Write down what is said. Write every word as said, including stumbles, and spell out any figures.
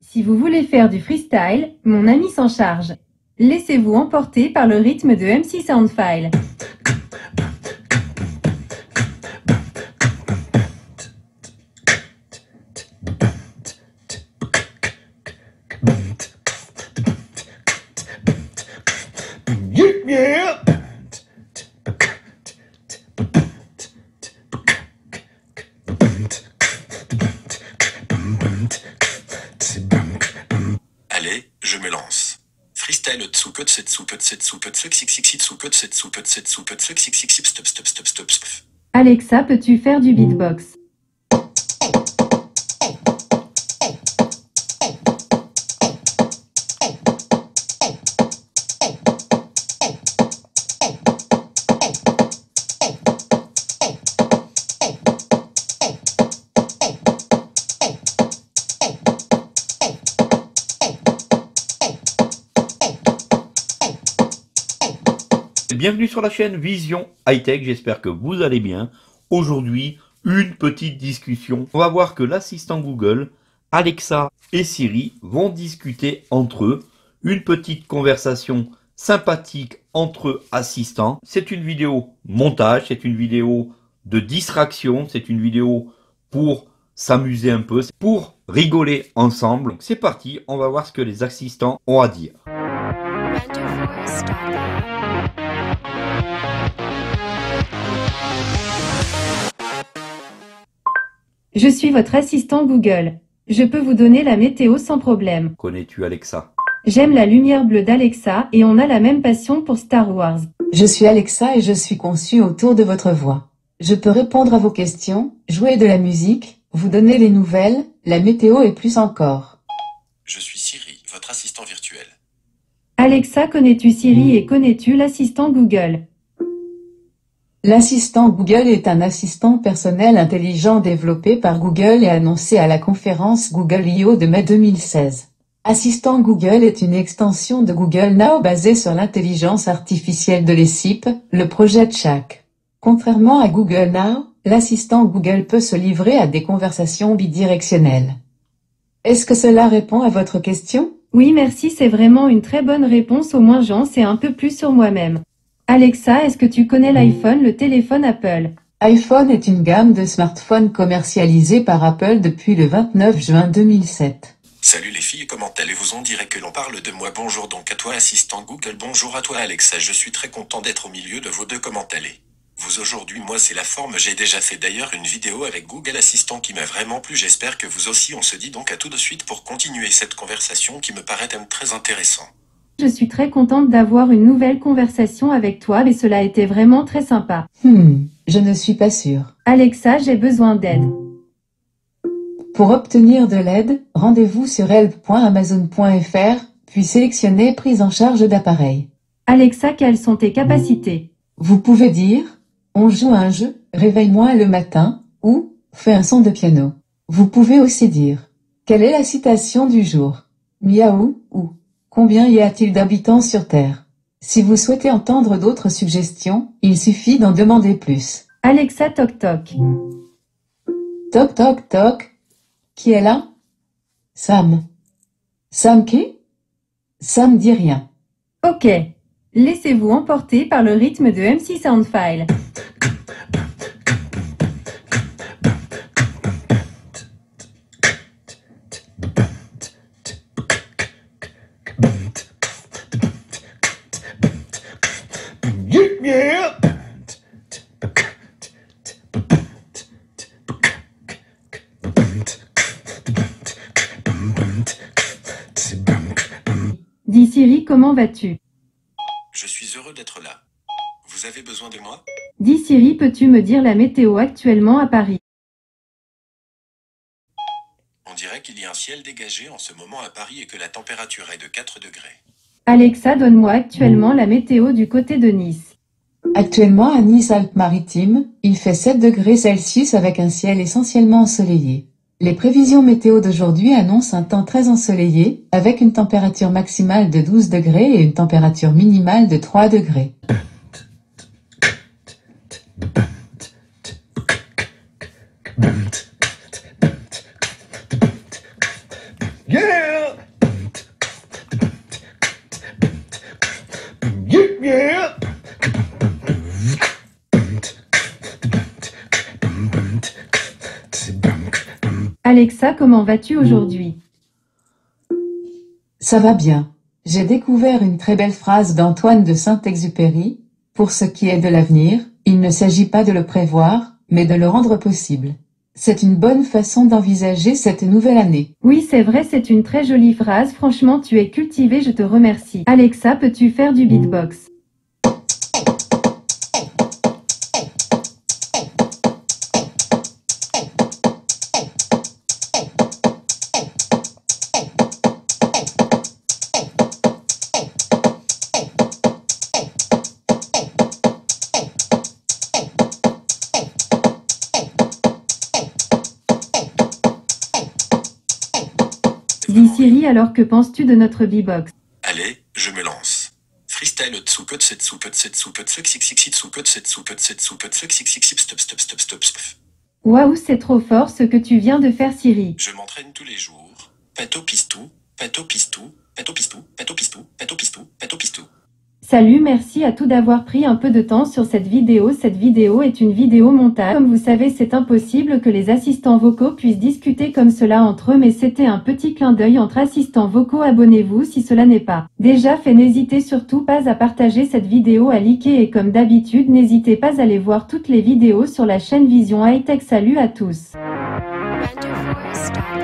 Si vous voulez faire du freestyle, mon ami s'en charge. Laissez-vous emporter par le rythme de M C Soundfile. Allez, je me lance. Freestyle tsuke tsetsuke tsetsuke tsuke tsuke tsetsuke tsetsuke tsuke stop stop stop stop stop. Alexa, peux-tu faire du beatbox? Bienvenue sur la chaîne Vision High-Tech, j'espère que vous allez bien. Aujourd'hui, une petite discussion. On va voir que l'assistant Google, Alexa et Siri vont discuter entre eux. Une petite conversation sympathique entre assistants. C'est une vidéo montage, c'est une vidéo de distraction, c'est une vidéo pour s'amuser un peu, pour rigoler ensemble. C'est parti, on va voir ce que les assistants ont à dire. Je suis votre assistant Google. Je peux vous donner la météo sans problème. Connais-tu Alexa? J'aime la lumière bleue d'Alexa et on a la même passion pour Star Wars. Je suis Alexa et je suis conçue autour de votre voix. Je peux répondre à vos questions, jouer de la musique, vous donner les nouvelles, la météo et plus encore. Je suis Siri, votre assistant virtuel. Alexa, connais-tu Siri et connais-tu l'assistant Google? L'assistant Google est un assistant personnel intelligent développé par Google et annoncé à la conférence Google I O de mai deux mille seize. Assistant Google est une extension de Google Now basée sur l'intelligence artificielle de l'E S I P, le projet Chat. Contrairement à Google Now, l'assistant Google peut se livrer à des conversations bidirectionnelles. Est-ce que cela répond à votre question? Oui, merci, c'est vraiment une très bonne réponse, au moins j'en sais un peu plus sur moi-même. Alexa, est-ce que tu connais l'iPhone, le téléphone Apple? iPhone est une gamme de smartphones commercialisée par Apple depuis le vingt-neuf juin deux mille sept. Salut les filles, comment allez-vous? On dirait que l'on parle de moi. Bonjour donc à toi assistant Google, bonjour à toi Alexa, je suis très content d'être au milieu de vos deux. Comment allez vous aujourd'hui? Moi c'est la forme, j'ai déjà fait d'ailleurs une vidéo avec Google Assistant qui m'a vraiment plu, j'espère que vous aussi. On se dit donc à tout de suite pour continuer cette conversation qui me paraît très intéressant. Je suis très contente d'avoir une nouvelle conversation avec toi et cela a été vraiment très sympa. Hmm, je ne suis pas sûre. Alexa, j'ai besoin d'aide. Pour obtenir de l'aide, rendez-vous sur help point amazon point f r, puis sélectionnez prise en charge d'appareil. Alexa, quelles sont tes capacités? Vous pouvez dire « On joue à un jeu, réveille-moi le matin » ou « Fais un son de piano ». Vous pouvez aussi dire « Quelle est la citation du jour ?» Miaou ou « Combien y a-t-il d'habitants sur Terre ?» Si vous souhaitez entendre d'autres suggestions, il suffit d'en demander plus. Alexa, toc toc. Toc toc toc. Qui est là? Sam. Sam qui? Sam dit rien. Ok. Laissez-vous emporter par le rythme de M C Soundfile. Dis Siri, comment vas-tu? Je suis heureux d'être là. Vous avez besoin de moi? Dis Siri, peux-tu me dire la météo actuellement à Paris? On dirait qu'il y a un ciel dégagé en ce moment à Paris et que la température est de quatre degrés. Alexa, donne-moi actuellement la météo du côté de Nice. Actuellement à Nice-Alpes-Maritimes, il fait sept degrés Celsius avec un ciel essentiellement ensoleillé. Les prévisions météo d'aujourd'hui annoncent un temps très ensoleillé, avec une température maximale de douze degrés et une température minimale de trois degrés. Yeah! Alexa, comment vas-tu aujourd'hui? Ça va bien. J'ai découvert une très belle phrase d'Antoine de Saint-Exupéry. Pour ce qui est de l'avenir, il ne s'agit pas de le prévoir, mais de le rendre possible. C'est une bonne façon d'envisager cette nouvelle année. Oui, c'est vrai, c'est une très jolie phrase. Franchement, tu es cultivé, je te remercie. Alexa, peux-tu faire du beatbox? Dis Siri, alors que penses-tu de notre beatbox? Allez, je me lance. Freestyle tsukot setsukot setsukot tsukot setsukot setsukot stop stop stop stop stop. Waouh, c'est trop fort ce que tu viens de faire, Siri. Je m'entraîne tous les jours. Pato pistou, pato pistou, pato pistou, pato pistou, pato pistou, pato pistou. Salut, merci à tous d'avoir pris un peu de temps sur cette vidéo. Cette vidéo est une vidéo montage. Comme vous savez, c'est impossible que les assistants vocaux puissent discuter comme cela entre eux, mais c'était un petit clin d'œil entre assistants vocaux. Abonnez-vous si cela n'est pas déjà fait. N'hésitez surtout pas à partager cette vidéo, à liker et comme d'habitude, n'hésitez pas à aller voir toutes les vidéos sur la chaîne Vision High Tech. Salut à tous. Wonderful star.